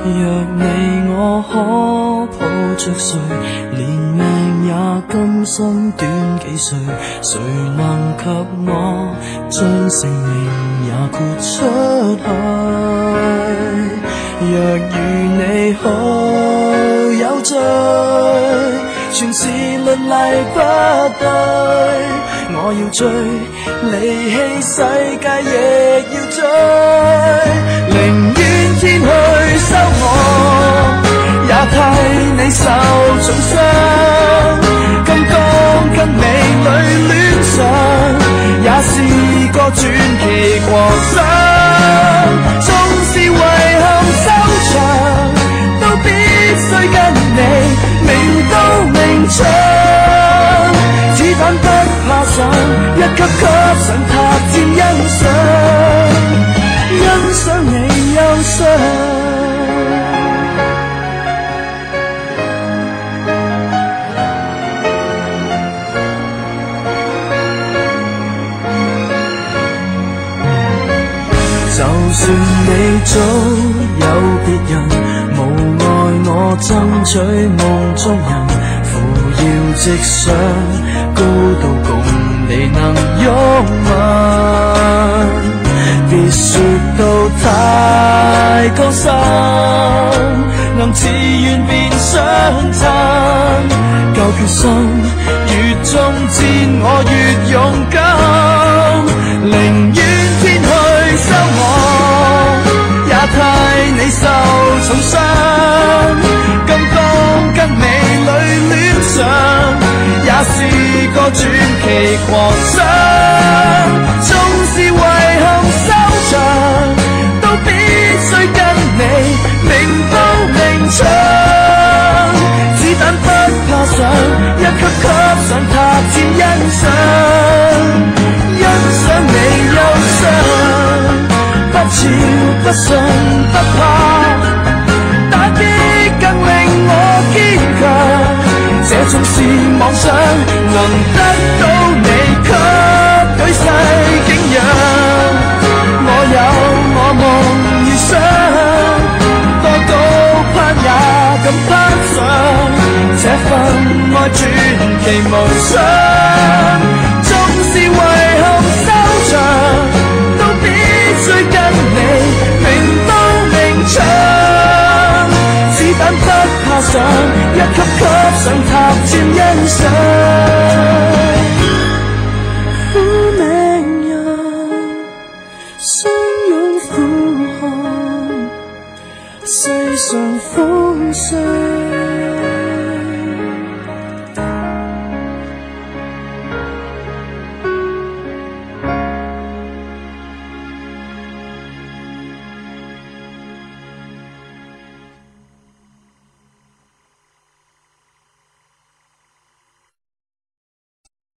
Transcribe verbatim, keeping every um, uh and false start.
若你我可抱着誰，連命也甘心短幾歲，誰能及我將性命也豁出去？若與你好有罪，全是律例不對，我要追，離棄世界亦要追，寧願天去收我，也替你受重傷。金剛跟美女戀上，也是個傳奇狂想。縱是遺憾收場，都必須跟你明刀明槍。子彈不怕上，一級級上塔尖欣賞，欣賞你憂傷。就算你早有別人，無礙我爭取夢中人，扶搖直上，高度共你能擁吻。別說到太高深，能自願便相襯，夠決心，越終戰我越勇敢，寧願天去收我，也替你受重傷。金剛跟美女戀上，也是個傳奇狂想。縱是遺憾收場，都必須跟你明刀明槍。子彈不怕上，一級級上塔尖欣賞，欣賞你憂傷。不潮不信不怕，打擊更令我堅強。這種是妄想，能得到你給舉世景仰。我有我夢預想，多高攀也敢攀上，這份愛傳奇無雙。縱是遺憾收場，都必須跟你明刀明槍。子彈不怕上，一級級上塔尖欣賞。苦命人相擁苦看，世上風霜。